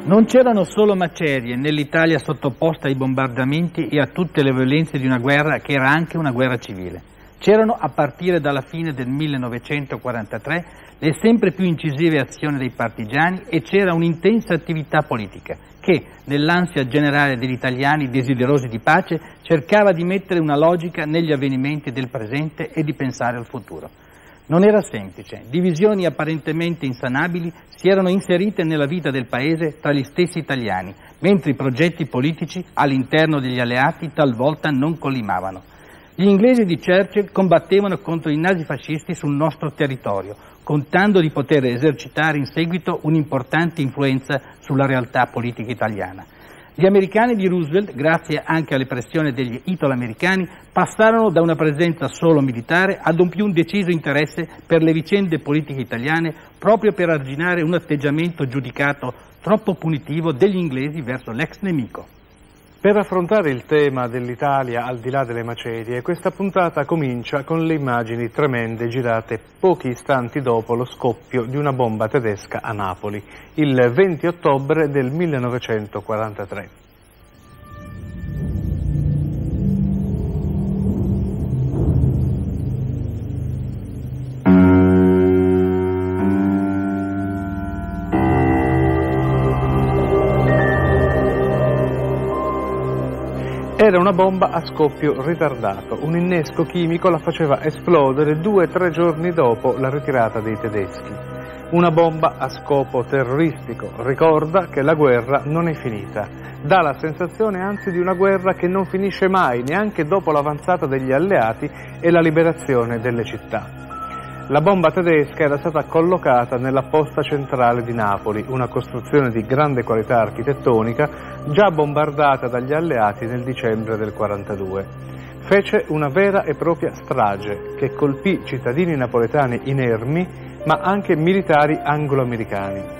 Non c'erano solo macerie nell'Italia sottoposta ai bombardamenti e a tutte le violenze di una guerra che era anche una guerra civile. C'erano, a partire dalla fine del 1943, le sempre più incisive azioni dei partigiani e c'era un'intensa attività politica che, nell'ansia generale degli italiani desiderosi di pace, cercava di mettere una logica negli avvenimenti del presente e di pensare al futuro. Non era semplice, divisioni apparentemente insanabili si erano inserite nella vita del paese tra gli stessi italiani, mentre i progetti politici all'interno degli alleati talvolta non collimavano. Gli inglesi di Churchill combattevano contro i nazifascisti sul nostro territorio, contando di poter esercitare in seguito un'importante influenza sulla realtà politica italiana. Gli americani di Roosevelt, grazie anche alle pressioni degli italo-americani, passarono da una presenza solo militare ad un più deciso interesse per le vicende politiche italiane, proprio per arginare un atteggiamento giudicato troppo punitivo degli inglesi verso l'ex nemico. Per affrontare il tema dell'Italia al di là delle macerie, questa puntata comincia con le immagini tremende girate pochi istanti dopo lo scoppio di una bomba tedesca a Napoli, il 20 ottobre del 1943. Era una bomba a scoppio ritardato, un innesco chimico la faceva esplodere 2-3 giorni dopo la ritirata dei tedeschi. Una bomba a scopo terroristico, ricorda che la guerra non è finita, dà la sensazione anzi di una guerra che non finisce mai, neanche dopo l'avanzata degli alleati e la liberazione delle città. La bomba tedesca era stata collocata nella posta centrale di Napoli, una costruzione di grande qualità architettonica, già bombardata dagli alleati nel dicembre del 1942. Fece una vera e propria strage che colpì cittadini napoletani inermi, ma anche militari anglo-americani.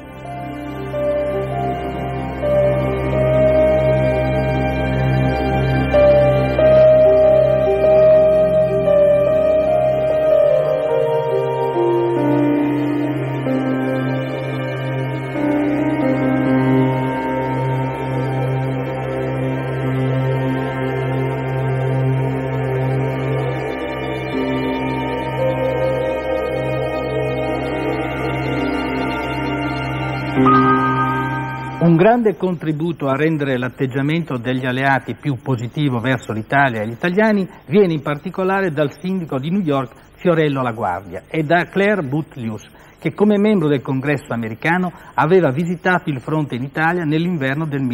Un grande contributo a rendere l'atteggiamento degli alleati più positivo verso l'Italia e gli italiani viene in particolare dal sindaco di New York Fiorello LaGuardia e da Clare Boothe Luce, che come membro del Congresso americano aveva visitato il fronte in Italia nell'inverno del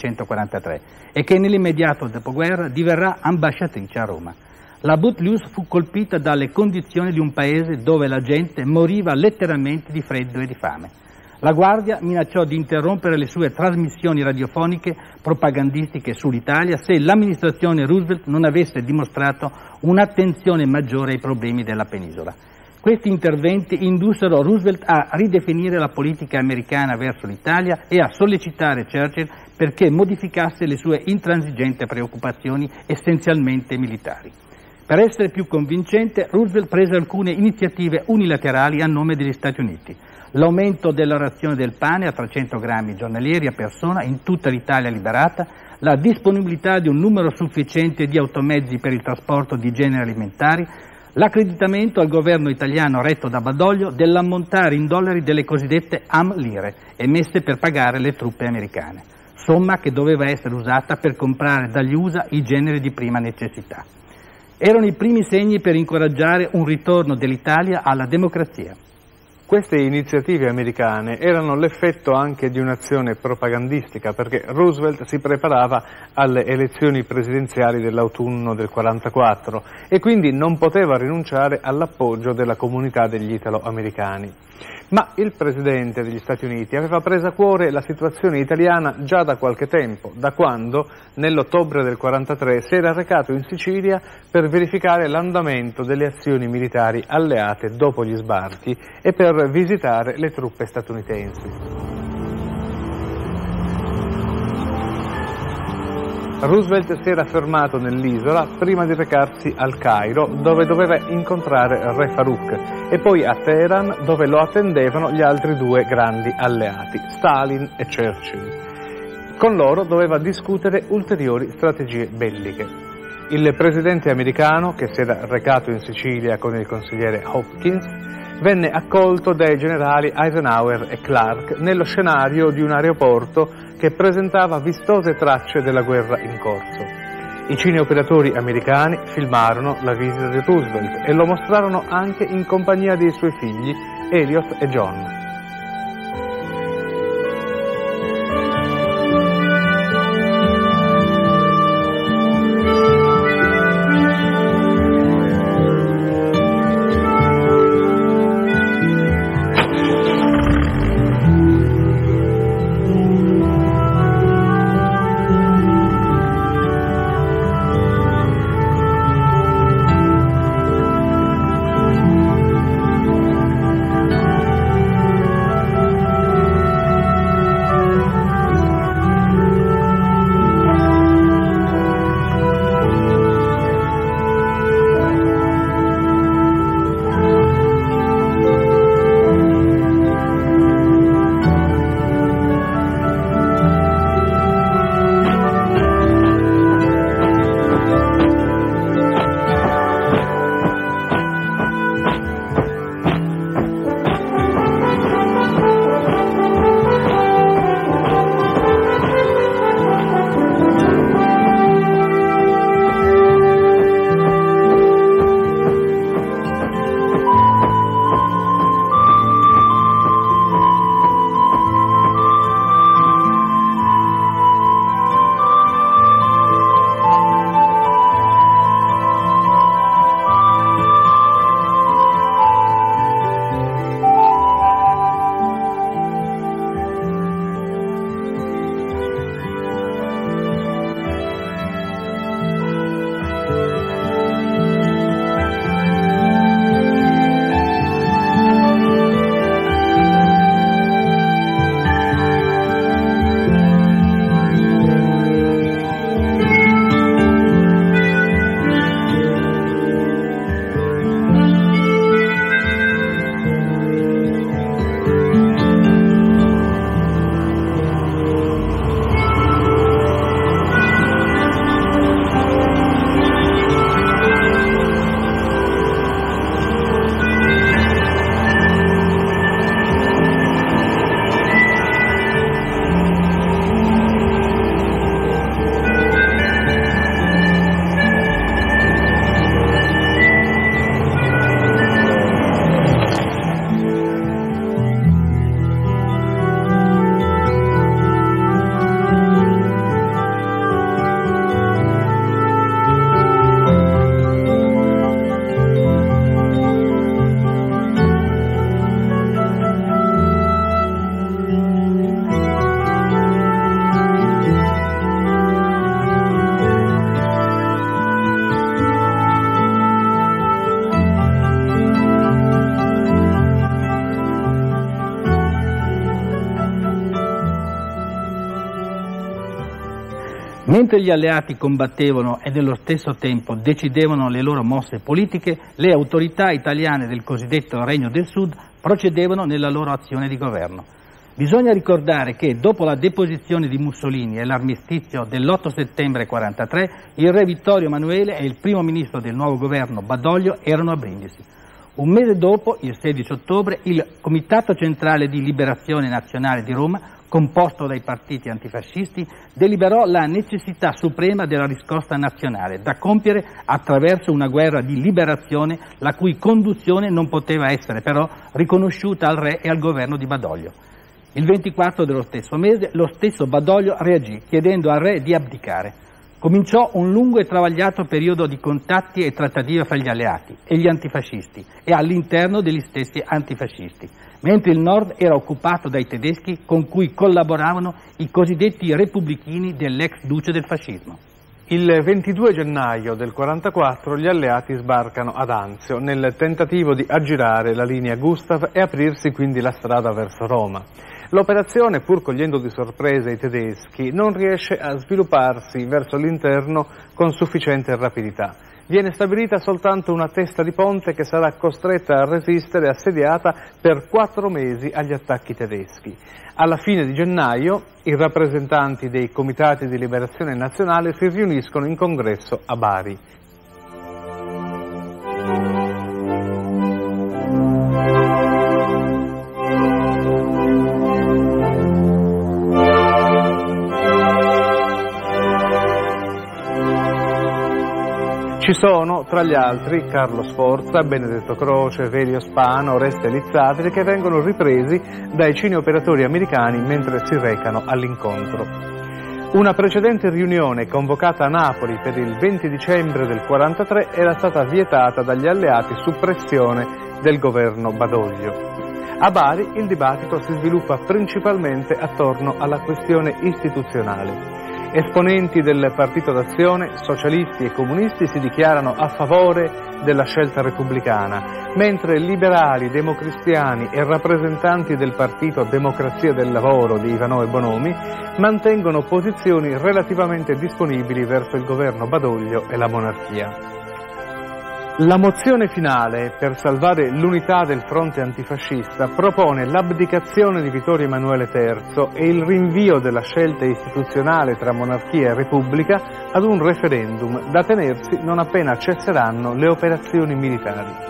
1943 e che nell'immediato dopoguerra diverrà ambasciatrice a Roma. La Boothe Luce fu colpita dalle condizioni di un paese dove la gente moriva letteralmente di freddo e di fame. LaGuardia minacciò di interrompere le sue trasmissioni radiofoniche propagandistiche sull'Italia se l'amministrazione Roosevelt non avesse dimostrato un'attenzione maggiore ai problemi della penisola. Questi interventi indussero Roosevelt a ridefinire la politica americana verso l'Italia e a sollecitare Churchill perché modificasse le sue intransigenti preoccupazioni essenzialmente militari. Per essere più convincente, Roosevelt prese alcune iniziative unilaterali a nome degli Stati Uniti. L'aumento della razione del pane a 300 grammi giornalieri a persona in tutta l'Italia liberata, la disponibilità di un numero sufficiente di automezzi per il trasporto di generi alimentari, l'accreditamento al governo italiano retto da Badoglio dell'ammontare in dollari delle cosiddette AM-lire emesse per pagare le truppe americane, somma che doveva essere usata per comprare dagli USA i generi di prima necessità. Erano i primi segni per incoraggiare un ritorno dell'Italia alla democrazia. Queste iniziative americane erano l'effetto anche di un'azione propagandistica, perché Roosevelt si preparava alle elezioni presidenziali dell'autunno del 1944 e quindi non poteva rinunciare all'appoggio della comunità degli italo-americani. Ma il Presidente degli Stati Uniti aveva preso a cuore la situazione italiana già da qualche tempo, da quando, nell'ottobre del 1943, si era recato in Sicilia per verificare l'andamento delle azioni militari alleate dopo gli sbarchi e per visitare le truppe statunitensi. Roosevelt si era fermato nell'isola prima di recarsi al Cairo, dove doveva incontrare Re Farouk, e poi a Teheran, dove lo attendevano gli altri due grandi alleati, Stalin e Churchill. Con loro doveva discutere ulteriori strategie belliche. Il presidente americano, che si era recato in Sicilia con il consigliere Hopkins, venne accolto dai generali Eisenhower e Clark nello scenario di un aeroporto che presentava vistose tracce della guerra in corso. I cineoperatori americani filmarono la visita di Roosevelt e lo mostrarono anche in compagnia dei suoi figli, Elliot e John. Mentre gli alleati combattevano e nello stesso tempo decidevano le loro mosse politiche, le autorità italiane del cosiddetto Regno del Sud procedevano nella loro azione di governo. Bisogna ricordare che dopo la deposizione di Mussolini e l'armistizio dell'8 settembre 1943, il re Vittorio Emanuele e il primo ministro del nuovo governo Badoglio erano a Brindisi. Un mese dopo, il 16 ottobre, il Comitato Centrale di Liberazione Nazionale di Roma, composto dai partiti antifascisti, deliberò la necessità suprema della riscossa nazionale, da compiere attraverso una guerra di liberazione la cui conduzione non poteva essere però riconosciuta al re e al governo di Badoglio. Il 24 dello stesso mese lo stesso Badoglio reagì, chiedendo al re di abdicare. Cominciò un lungo e travagliato periodo di contatti e trattative fra gli alleati e gli antifascisti e all'interno degli stessi antifascisti, mentre il nord era occupato dai tedeschi con cui collaboravano i cosiddetti repubblichini dell'ex duce del fascismo. Il 22 gennaio del 1944 gli alleati sbarcano ad Anzio nel tentativo di aggirare la linea Gustav e aprirsi quindi la strada verso Roma. L'operazione, pur cogliendo di sorpresa i tedeschi, non riesce a svilupparsi verso l'interno con sufficiente rapidità. Viene stabilita soltanto una testa di ponte che sarà costretta a resistere assediata per 4 mesi agli attacchi tedeschi. Alla fine di gennaio i rappresentanti dei comitati di liberazione nazionale si riuniscono in congresso a Bari. Ci sono, tra gli altri, Carlo Sforza, Benedetto Croce, Velio Spano, Oreste Lizzatri, che vengono ripresi dai cineoperatori americani mentre si recano all'incontro. Una precedente riunione convocata a Napoli per il 20 dicembre del 1943 era stata vietata dagli alleati su pressione del governo Badoglio. A Bari il dibattito si sviluppa principalmente attorno alla questione istituzionale. Esponenti del Partito d'Azione, socialisti e comunisti si dichiarano a favore della scelta repubblicana, mentre liberali, democristiani e rappresentanti del Partito Democrazia del Lavoro di Ivanò e Bonomi mantengono posizioni relativamente disponibili verso il governo Badoglio e la monarchia. La mozione finale per salvare l'unità del fronte antifascista propone l'abdicazione di Vittorio Emanuele III e il rinvio della scelta istituzionale tra monarchia e repubblica ad un referendum da tenersi non appena cesseranno le operazioni militari.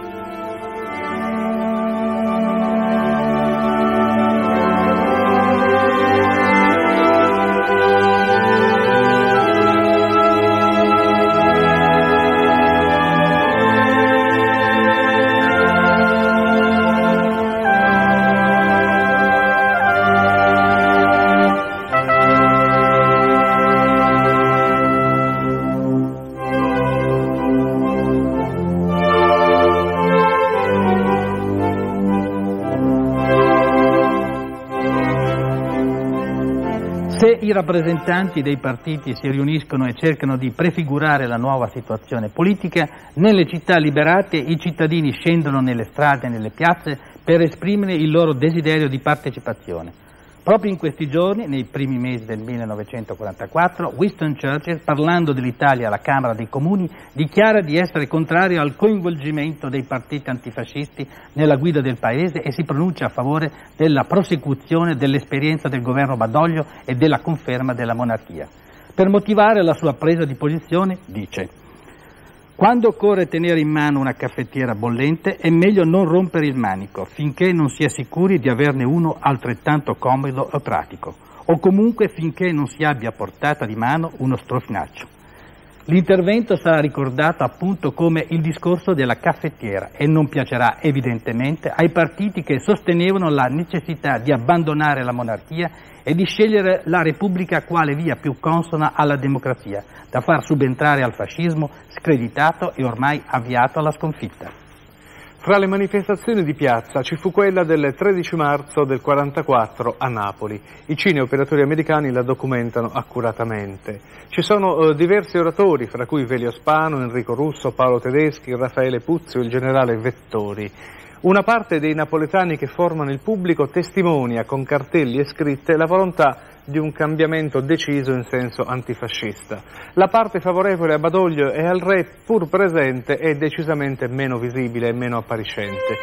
Se i rappresentanti dei partiti si riuniscono e cercano di prefigurare la nuova situazione politica, nelle città liberate i cittadini scendono nelle strade e nelle piazze per esprimere il loro desiderio di partecipazione. Proprio in questi giorni, nei primi mesi del 1944, Winston Churchill, parlando dell'Italia alla Camera dei Comuni, dichiara di essere contrario al coinvolgimento dei partiti antifascisti nella guida del Paese e si pronuncia a favore della prosecuzione dell'esperienza del governo Badoglio e della conferma della monarchia. Per motivare la sua presa di posizione, dice: quando occorre tenere in mano una caffettiera bollente è meglio non rompere il manico finché non si è sicuri di averne uno altrettanto comodo e pratico, o comunque finché non si abbia a portata di mano uno strofinaccio. L'intervento sarà ricordato appunto come il discorso della caffettiera e non piacerà evidentemente ai partiti che sostenevano la necessità di abbandonare la monarchia e di scegliere la Repubblica quale via più consona alla democrazia, da far subentrare al fascismo screditato e ormai avviato alla sconfitta. Fra le manifestazioni di piazza ci fu quella del 13 marzo del 1944 a Napoli. I cineoperatori americani la documentano accuratamente. Ci sono diversi oratori, fra cui Velio Spano, Enrico Russo, Paolo Tedeschi, Raffaele Puzio e il generale Vettori. Una parte dei napoletani che formano il pubblico testimonia con cartelli e scritte la volontà di un cambiamento deciso in senso antifascista. La parte favorevole a Badoglio e al re, pur presente, è decisamente meno visibile e meno appariscente.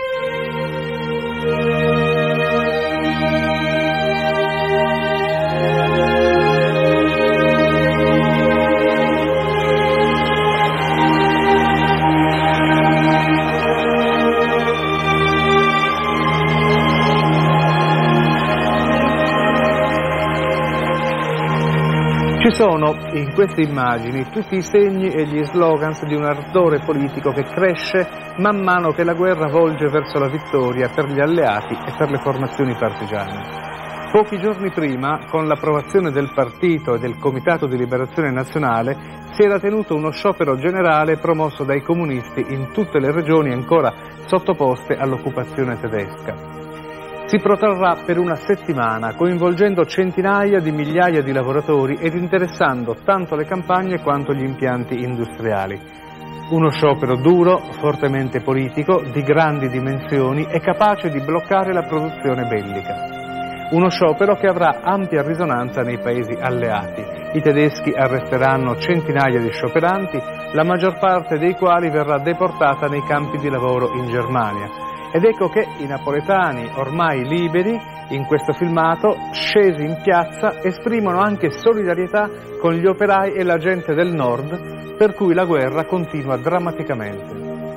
Ci sono in queste immagini tutti i segni e gli slogans di un ardore politico che cresce man mano che la guerra volge verso la vittoria per gli alleati e per le formazioni partigiane. Pochi giorni prima, con l'approvazione del partito e del Comitato di Liberazione Nazionale, si era tenuto uno sciopero generale promosso dai comunisti in tutte le regioni ancora sottoposte all'occupazione tedesca. Si protrarrà per una settimana, coinvolgendo centinaia di migliaia di lavoratori ed interessando tanto le campagne quanto gli impianti industriali. Uno sciopero duro, fortemente politico, di grandi dimensioni e capace di bloccare la produzione bellica. Uno sciopero che avrà ampia risonanza nei paesi alleati. I tedeschi arresteranno centinaia di scioperanti, la maggior parte dei quali verrà deportata nei campi di lavoro in Germania. Ed ecco che i napoletani, ormai liberi, in questo filmato, scesi in piazza, esprimono anche solidarietà con gli operai e la gente del nord, per cui la guerra continua drammaticamente.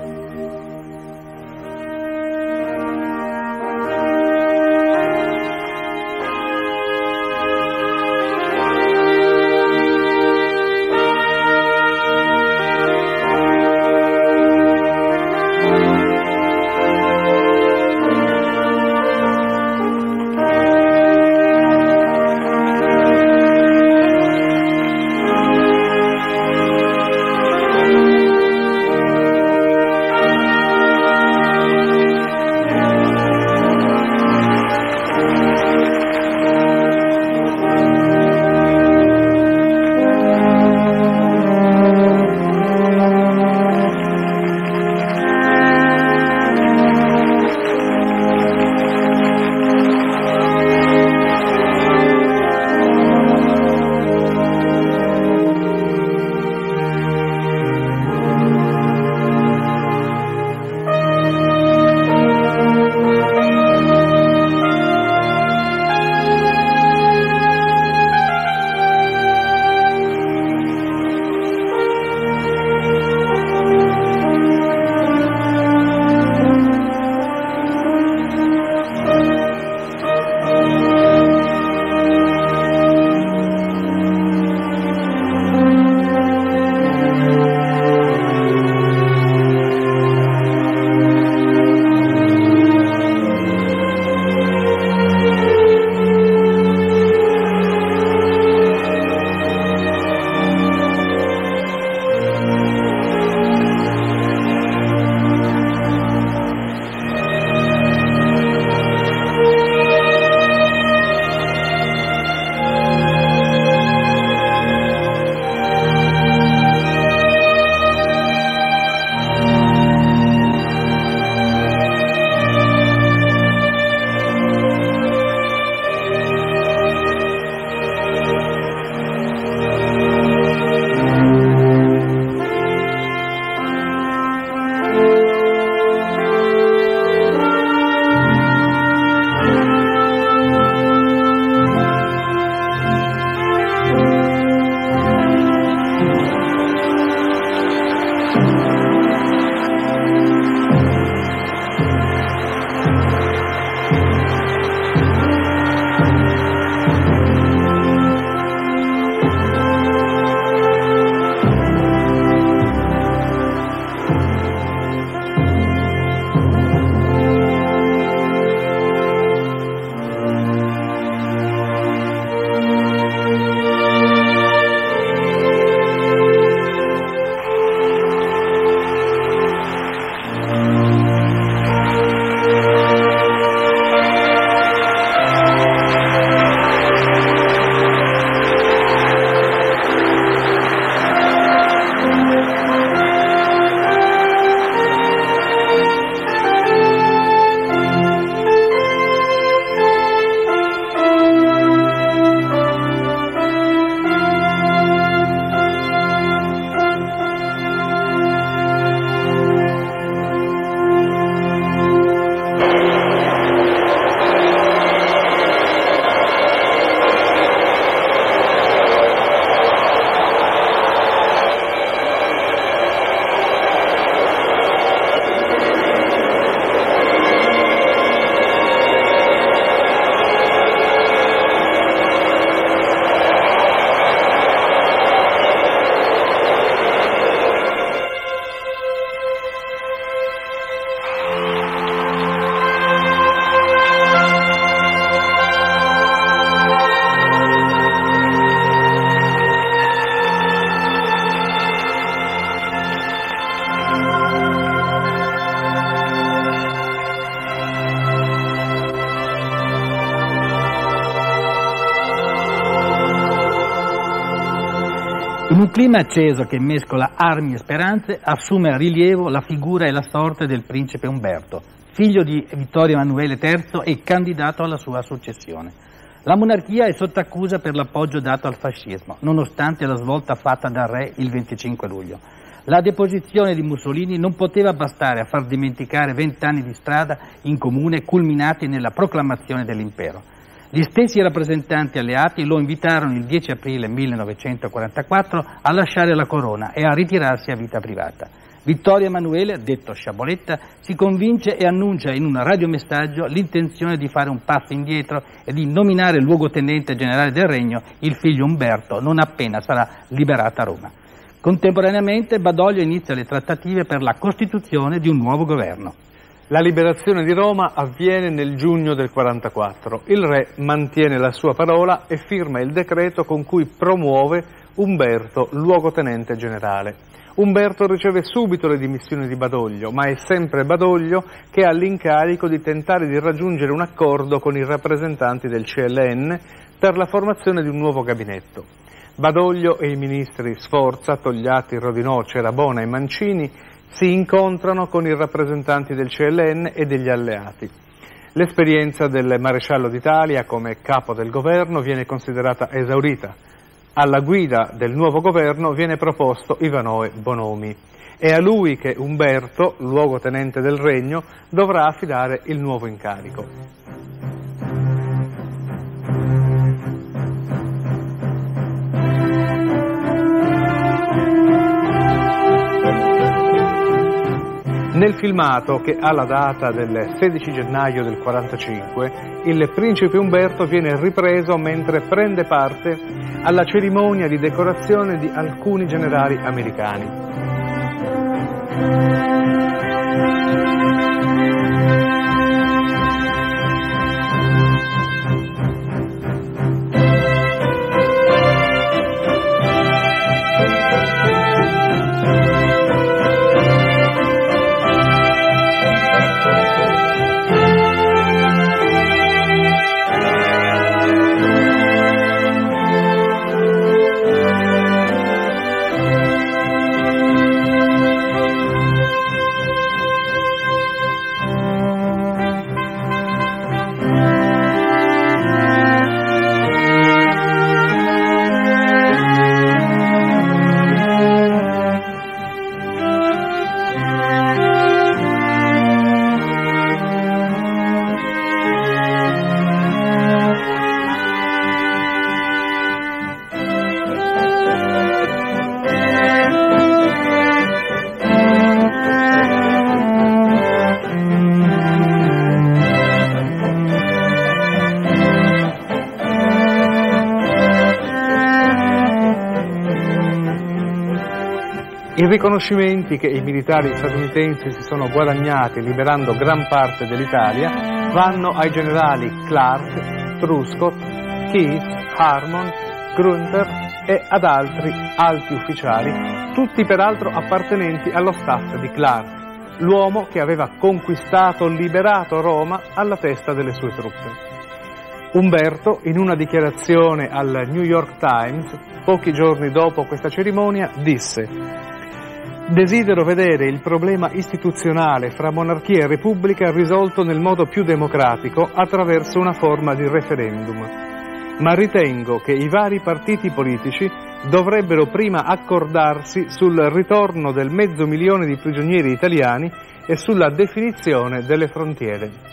In un clima acceso che mescola armi e speranze, assume rilievo la figura e la sorte del principe Umberto, figlio di Vittorio Emanuele III e candidato alla sua successione. La monarchia è sotto accusa per l'appoggio dato al fascismo, nonostante la svolta fatta dal re il 25 luglio. La deposizione di Mussolini non poteva bastare a far dimenticare 20 anni di strada in comune culminati nella proclamazione dell'impero. Gli stessi rappresentanti alleati lo invitarono il 10 aprile 1944 a lasciare la corona e a ritirarsi a vita privata. Vittorio Emanuele, detto Sciaboletta, si convince e annuncia in un radiomessaggio l'intenzione di fare un passo indietro e di nominare luogotenente generale del regno il figlio Umberto non appena sarà liberata Roma. Contemporaneamente Badoglio inizia le trattative per la costituzione di un nuovo governo. La liberazione di Roma avviene nel giugno del 44. Il re mantiene la sua parola e firma il decreto con cui promuove Umberto luogotenente generale. Umberto riceve subito le dimissioni di Badoglio, ma è sempre Badoglio che ha l'incarico di tentare di raggiungere un accordo con i rappresentanti del CLN per la formazione di un nuovo gabinetto. Badoglio e i ministri Sforza, Togliatti, Rodinò, Cerabona e Mancini si incontrano con i rappresentanti del CLN e degli alleati. L'esperienza del maresciallo d'Italia come capo del governo viene considerata esaurita. Alla guida del nuovo governo viene proposto Ivanoe Bonomi. È a lui che Umberto, luogotenente del regno, dovrà affidare il nuovo incarico. Nel filmato, che ha la data del 16 gennaio del 45, il principe Umberto viene ripreso mentre prende parte alla cerimonia di decorazione di alcuni generali americani. I riconoscimenti che i militari statunitensi si sono guadagnati liberando gran parte dell'Italia vanno ai generali Clark, Truscott, Keith, Harmon, Grunter e ad altri alti ufficiali, tutti peraltro appartenenti allo staff di Clark, l'uomo che aveva liberato Roma alla testa delle sue truppe. Umberto, in una dichiarazione al New York Times, pochi giorni dopo questa cerimonia, disse: «Desidero vedere il problema istituzionale fra monarchia e repubblica risolto nel modo più democratico attraverso una forma di referendum. Ma ritengo che i vari partiti politici dovrebbero prima accordarsi sul ritorno del 500.000 di prigionieri italiani e sulla definizione delle frontiere».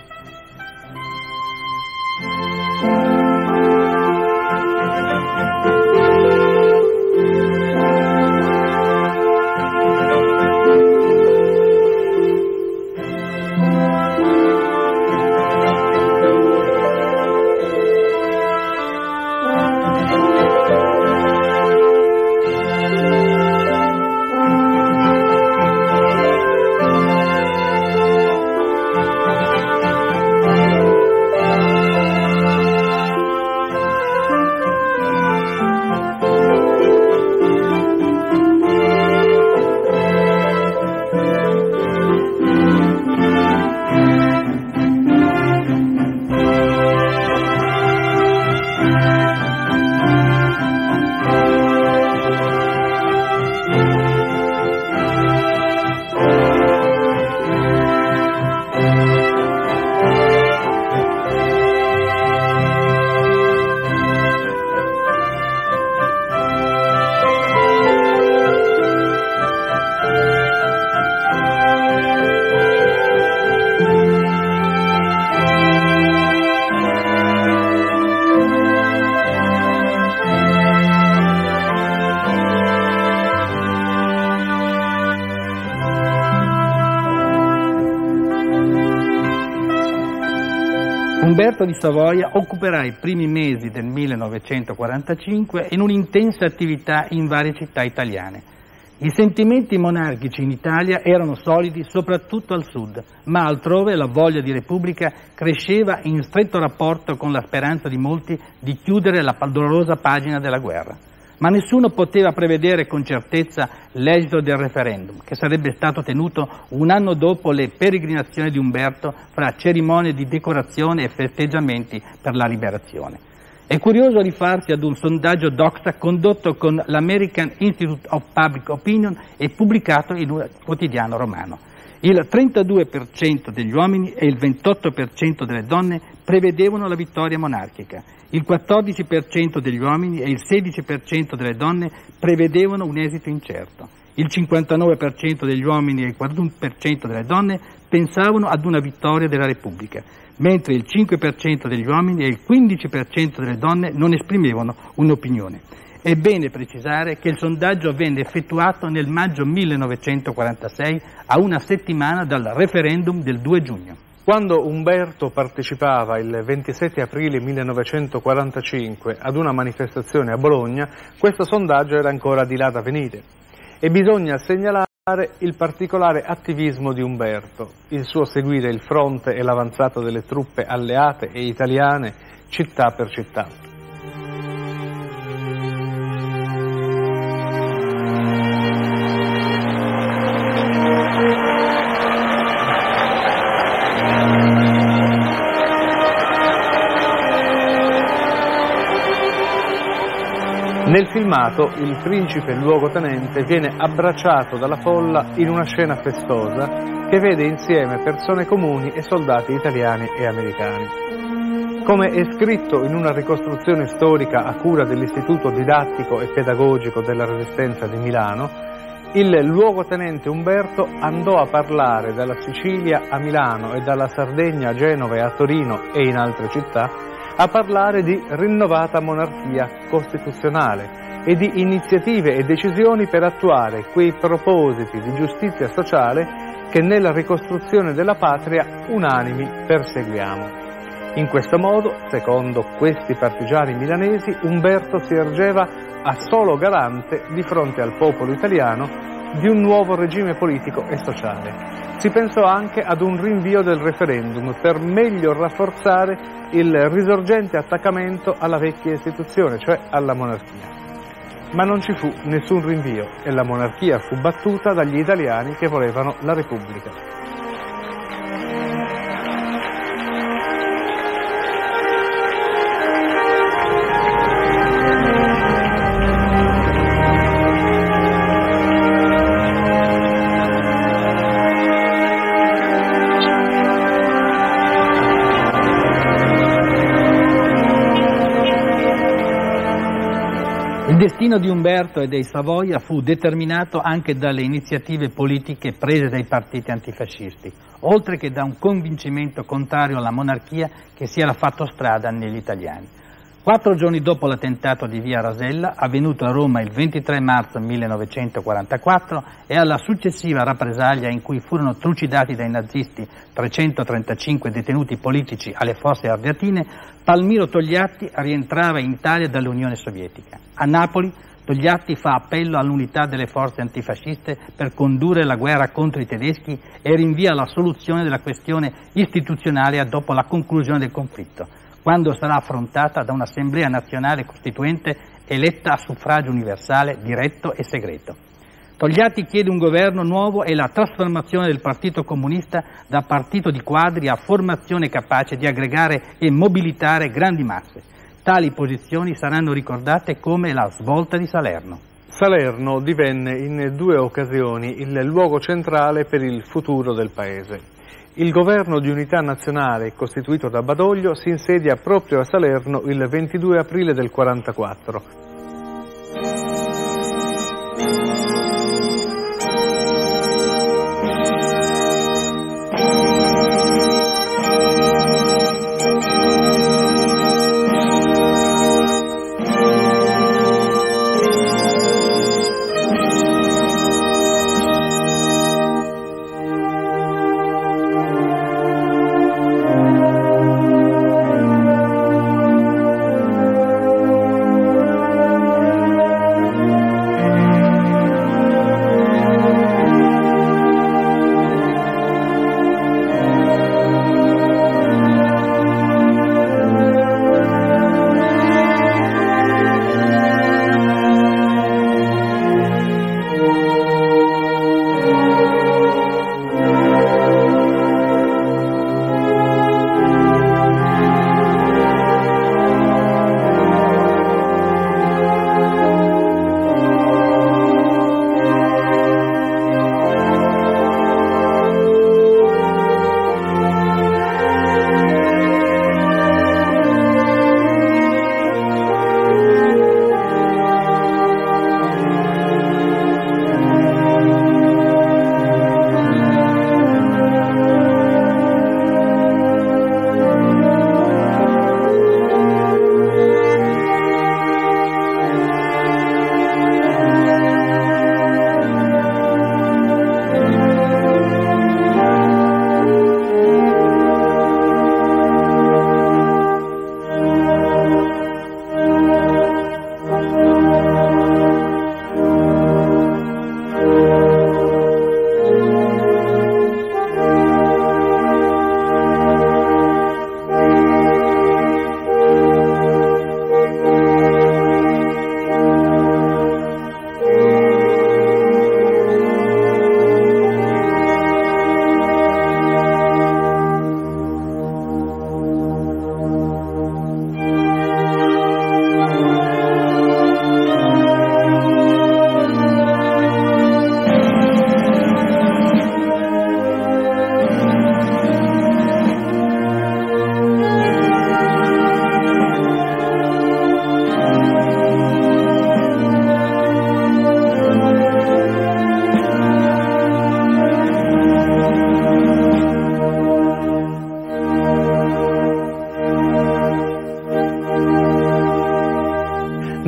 Umberto di Savoia occuperà i primi mesi del 1945 in un'intensa attività in varie città italiane. I sentimenti monarchici in Italia erano solidi soprattutto al sud, ma altrove la voglia di repubblica cresceva in stretto rapporto con la speranza di molti di chiudere la dolorosa pagina della guerra. Ma nessuno poteva prevedere con certezza l'esito del referendum, che sarebbe stato tenuto un anno dopo le peregrinazioni di Umberto fra cerimonie di decorazione e festeggiamenti per la liberazione. È curioso rifarsi ad un sondaggio Doxa condotto con l'American Institute of Public Opinion e pubblicato in un quotidiano romano. Il 32% degli uomini e il 28% delle donne prevedevano la vittoria monarchica. Il 14% degli uomini e il 16% delle donne prevedevano un esito incerto. Il 59% degli uomini e il 41% delle donne pensavano ad una vittoria della Repubblica, mentre il 5% degli uomini e il 15% delle donne non esprimevano un'opinione. È bene precisare che il sondaggio venne effettuato nel maggio 1946, a una settimana dal referendum del 2 giugno. Quando Umberto partecipava il 27 aprile 1945 ad una manifestazione a Bologna, questo sondaggio era ancora di là da venire. E bisogna segnalare il particolare attivismo di Umberto, il suo seguire il fronte e l'avanzata delle truppe alleate e italiane città per città. Nel filmato il principe luogotenente viene abbracciato dalla folla in una scena festosa che vede insieme persone comuni e soldati italiani e americani. Come è scritto in una ricostruzione storica a cura dell'Istituto Didattico e Pedagogico della Resistenza di Milano, il luogotenente Umberto andò a parlare dalla Sicilia a Milano e dalla Sardegna a Genova e a Torino e in altre città, a parlare di rinnovata monarchia costituzionale e di iniziative e decisioni per attuare quei propositi di giustizia sociale che nella ricostruzione della patria unanimi perseguiamo. In questo modo, secondo questi partigiani milanesi, Umberto si ergeva a solo garante di fronte al popolo italiano di un nuovo regime politico e sociale. Si pensò anche ad un rinvio del referendum per meglio rafforzare il risorgente attaccamento alla vecchia istituzione, cioè alla monarchia. Ma non ci fu nessun rinvio e la monarchia fu battuta dagli italiani che volevano la Repubblica. Il destino di Umberto e dei Savoia fu determinato anche dalle iniziative politiche prese dai partiti antifascisti, oltre che da un convincimento contrario alla monarchia che si era fatto strada negli italiani. 4 giorni dopo l'attentato di Via Rasella, avvenuto a Roma il 23 marzo 1944, e alla successiva rappresaglia in cui furono trucidati dai nazisti 335 detenuti politici alle Fosse Ardeatine, Palmiro Togliatti rientrava in Italia dall'Unione Sovietica. A Napoli Togliatti fa appello all'unità delle forze antifasciste per condurre la guerra contro i tedeschi e rinvia la soluzione della questione istituzionale dopo la conclusione del conflitto, quando sarà affrontata da un'Assemblea nazionale costituente eletta a suffragio universale, diretto e segreto. Togliatti chiede un governo nuovo e la trasformazione del Partito Comunista da partito di quadri a formazione capace di aggregare e mobilitare grandi masse. Tali posizioni saranno ricordate come la svolta di Salerno. Salerno divenne in 2 occasioni il luogo centrale per il futuro del paese. Il governo di unità nazionale costituito da Badoglio si insedia proprio a Salerno il 22 aprile del 1944.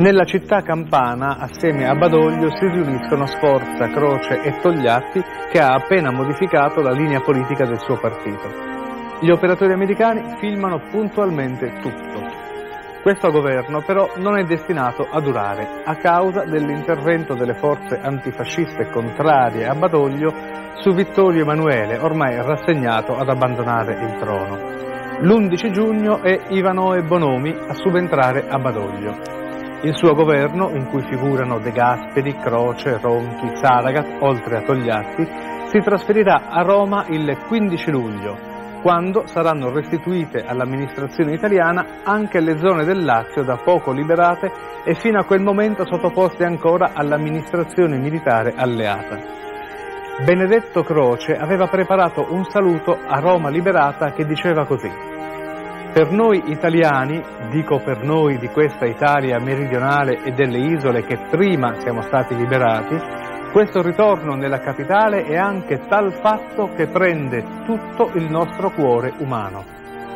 Nella città campana, assieme a Badoglio, si riuniscono Sforza, Croce e Togliatti, che ha appena modificato la linea politica del suo partito. Gli operatori americani filmano puntualmente tutto. Questo governo però non è destinato a durare a causa dell'intervento delle forze antifasciste contrarie a Badoglio su Vittorio Emanuele, ormai rassegnato ad abbandonare il trono. L'11 giugno è Ivanoe Bonomi a subentrare a Badoglio. Il suo governo, in cui figurano De Gasperi, Croce, Ronchi, Saragat, oltre a Togliatti, si trasferirà a Roma il 15 luglio, quando saranno restituite all'amministrazione italiana anche le zone del Lazio da poco liberate e fino a quel momento sottoposte ancora all'amministrazione militare alleata. Benedetto Croce aveva preparato un saluto a Roma liberata che diceva così: per noi italiani, dico per noi di questa Italia meridionale e delle isole che prima siamo stati liberati, questo ritorno nella capitale è anche tal fatto che prende tutto il nostro cuore umano.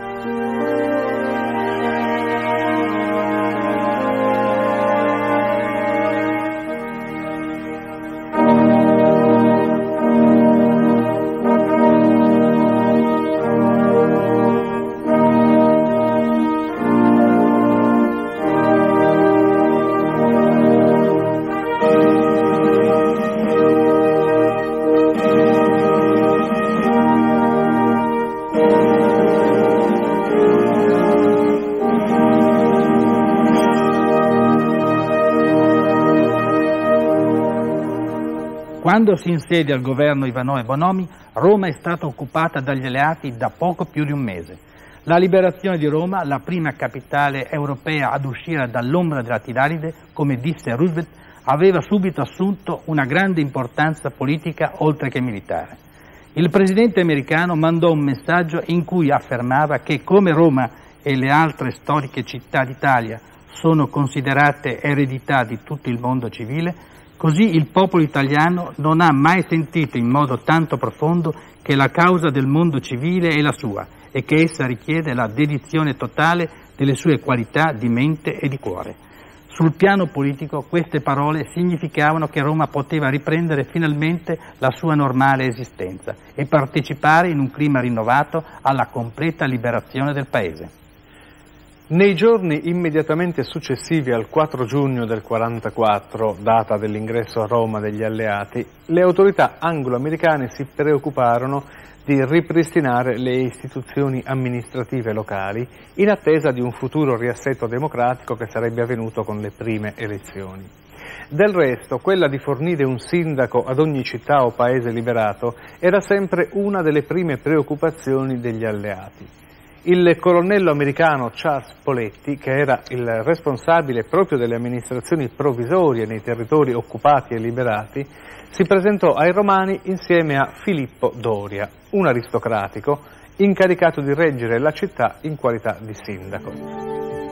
Quando si insedia il governo Ivanoe Bonomi, Roma è stata occupata dagli alleati da poco più di un mese. La liberazione di Roma, la prima capitale europea ad uscire dall'ombra della Tiranide, come disse Roosevelt, aveva subito assunto una grande importanza politica oltre che militare. Il presidente americano mandò un messaggio in cui affermava che come Roma e le altre storiche città d'Italia sono considerate eredità di tutto il mondo civile, così il popolo italiano non ha mai sentito in modo tanto profondo che la causa del mondo civile è la sua e che essa richiede la dedizione totale delle sue qualità di mente e di cuore. Sul piano politico queste parole significavano che Roma poteva riprendere finalmente la sua normale esistenza e partecipare in un clima rinnovato alla completa liberazione del Paese. Nei giorni immediatamente successivi al 4 giugno del 1944, data dell'ingresso a Roma degli alleati, le autorità anglo-americane si preoccuparono di ripristinare le istituzioni amministrative locali in attesa di un futuro riassetto democratico che sarebbe avvenuto con le prime elezioni. Del resto, quella di fornire un sindaco ad ogni città o paese liberato era sempre una delle prime preoccupazioni degli alleati. Il colonnello americano Charles Poletti, che era il responsabile proprio delle amministrazioni provvisorie nei territori occupati e liberati, si presentò ai romani insieme a Filippo Doria, un aristocratico incaricato di reggere la città in qualità di sindaco.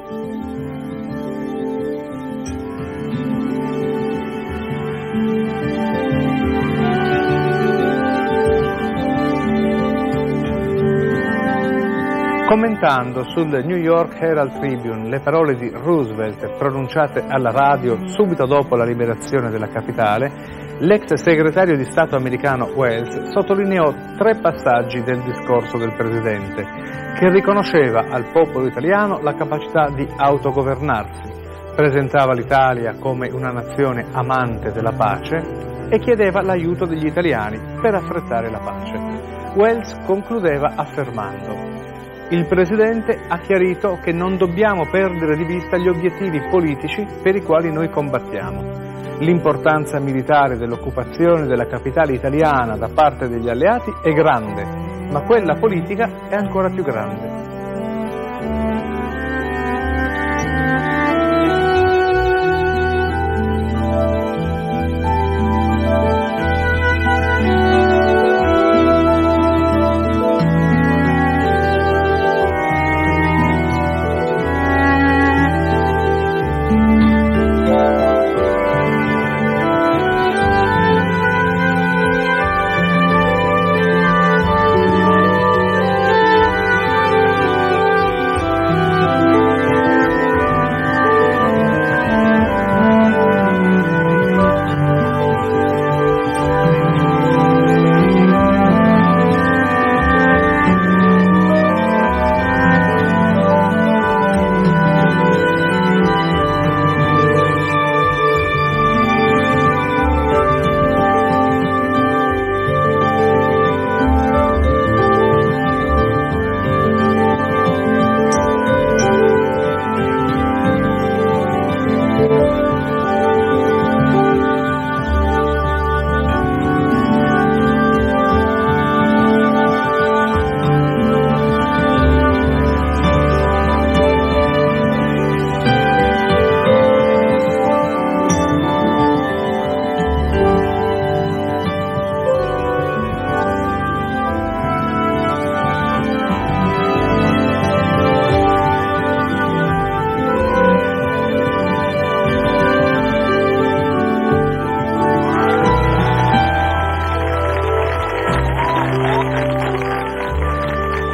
Commentando sul New York Herald Tribune le parole di Roosevelt pronunciate alla radio subito dopo la liberazione della capitale, l'ex segretario di Stato americano Welles sottolineò 3 passaggi del discorso del presidente, che riconosceva al popolo italiano la capacità di autogovernarsi, presentava l'Italia come una nazione amante della pace e chiedeva l'aiuto degli italiani per affrettare la pace. Welles concludeva affermando: il Presidente ha chiarito che non dobbiamo perdere di vista gli obiettivi politici per i quali noi combattiamo. L'importanza militare dell'occupazione della capitale italiana da parte degli alleati è grande, ma quella politica è ancora più grande.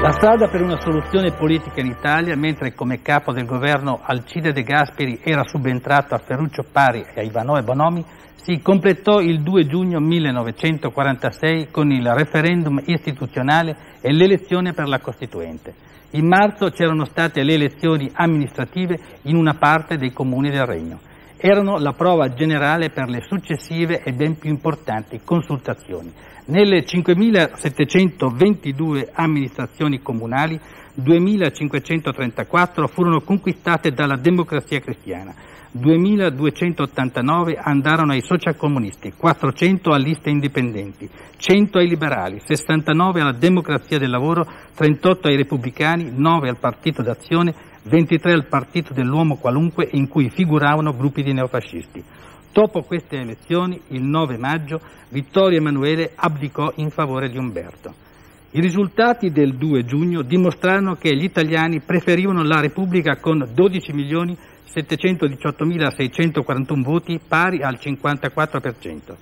La strada per una soluzione politica in Italia, mentre come capo del governo Alcide De Gasperi era subentrato a Ferruccio Parri e a Ivanoe Bonomi, si completò il 2 giugno 1946 con il referendum istituzionale e l'elezione per la Costituente. In marzo c'erano state le elezioni amministrative in una parte dei comuni del Regno. Erano la prova generale per le successive e ben più importanti consultazioni. Nelle 5.722 amministrazioni comunali, 2.534 furono conquistate dalla Democrazia Cristiana, 2.289 andarono ai socialcomunisti, 400 a liste indipendenti, 100 ai liberali, 69 alla Democrazia del Lavoro, 38 ai repubblicani, 9 al Partito d'Azione, 23 al Partito dell'Uomo Qualunque, in cui figuravano gruppi di neofascisti. Dopo queste elezioni, il 9 maggio, Vittorio Emanuele abdicò in favore di Umberto. I risultati del 2 giugno dimostrarono che gli italiani preferivano la Repubblica con 12.718.641 voti, pari al 54%.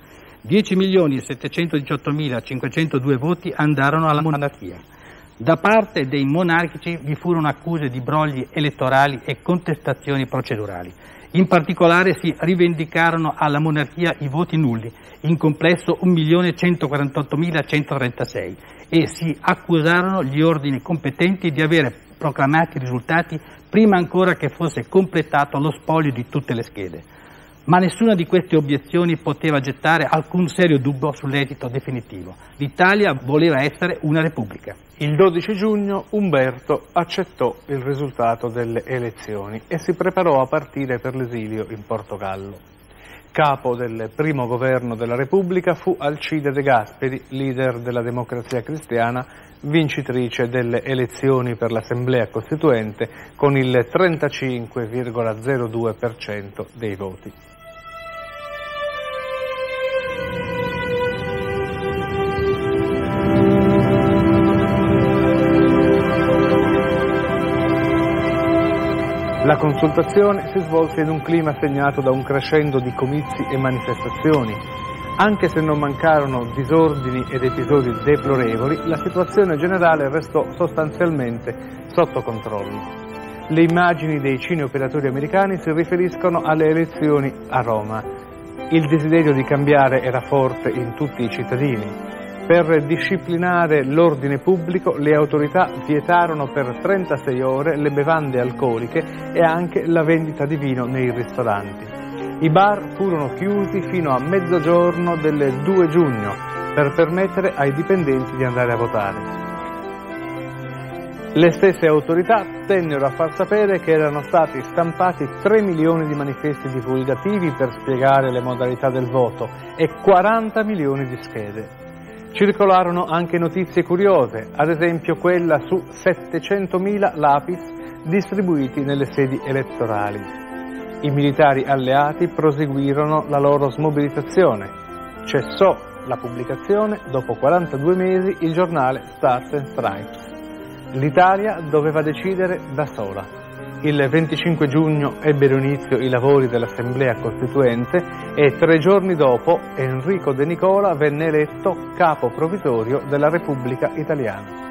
10.718.502 voti andarono alla monarchia. Da parte dei monarchici vi furono accuse di brogli elettorali e contestazioni procedurali. In particolare si rivendicarono alla monarchia i voti nulli, in complesso 1.148.136, e si accusarono gli ordini competenti di avere proclamati i risultati prima ancora che fosse completato lo spoglio di tutte le schede. Ma nessuna di queste obiezioni poteva gettare alcun serio dubbio sull'esito definitivo. L'Italia voleva essere una repubblica. Il 12 giugno Umberto accettò il risultato delle elezioni e si preparò a partire per l'esilio in Portogallo. Capo del primo governo della Repubblica fu Alcide De Gasperi, leader della Democrazia Cristiana, vincitrice delle elezioni per l'Assemblea Costituente con il 35,02% dei voti. La consultazione si svolse in un clima segnato da un crescendo di comizi e manifestazioni. Anche se non mancarono disordini ed episodi deplorevoli, la situazione generale restò sostanzialmente sotto controllo. Le immagini dei cineoperatori americani si riferiscono alle elezioni a Roma. Il desiderio di cambiare era forte in tutti i cittadini. Per disciplinare l'ordine pubblico, le autorità vietarono per 36 ore le bevande alcoliche e anche la vendita di vino nei ristoranti. I bar furono chiusi fino a mezzogiorno del 2 giugno per permettere ai dipendenti di andare a votare. Le stesse autorità tennero a far sapere che erano stati stampati 3 milioni di manifesti divulgativi per spiegare le modalità del voto e 40 milioni di schede. Circolarono anche notizie curiose, ad esempio quella su 700.000 lapis distribuiti nelle sedi elettorali. I militari alleati proseguirono la loro smobilizzazione. Cessò la pubblicazione, dopo 42 mesi, il giornale Stars and Stripes. L'Italia doveva decidere da sola. Il 25 giugno ebbero inizio i lavori dell'Assemblea Costituente e 3 giorni dopo Enrico De Nicola venne eletto capo provvisorio della Repubblica Italiana.